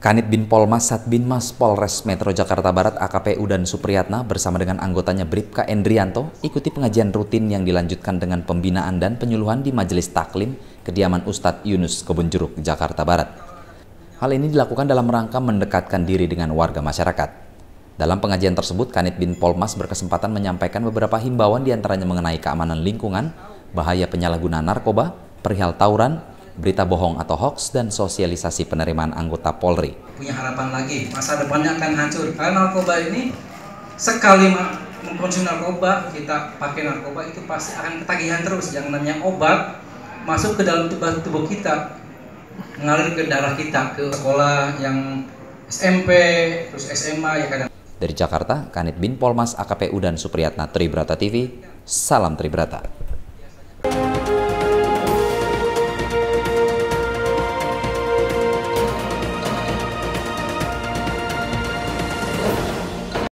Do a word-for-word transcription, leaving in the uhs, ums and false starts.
Kanit Bin Polmas Satbinmas Polres Metro Jakarta Barat A K P Udan Supriyatna bersama dengan anggotanya Bribka Endrianto ikuti pengajian rutin yang dilanjutkan dengan pembinaan dan penyuluhan di Majelis Taklim kediaman Ustadz Yunus Kebonjeruk, Jakarta Barat. Hal ini dilakukan dalam rangka mendekatkan diri dengan warga masyarakat. Dalam pengajian tersebut, Kanit Bin Polmas berkesempatan menyampaikan beberapa himbauan diantaranya mengenai keamanan lingkungan, bahaya penyalahgunaan narkoba, perihal tawuran, berita bohong atau hoaks, dan sosialisasi penerimaan anggota Polri. Punya harapan lagi, masa depannya akan hancur. Karena narkoba ini, sekali mengkonsumsi narkoba, kita pakai narkoba itu pasti akan ketagihan terus. Yang namanya obat masuk ke dalam tubuh, tubuh kita, mengalir ke darah kita, ke sekolah yang S M P, terus S M A, ya kadang. Dari Jakarta, Kanit Bin Polmas A K P Udan Supriyatna, Tribrata T V, salam Tribrata.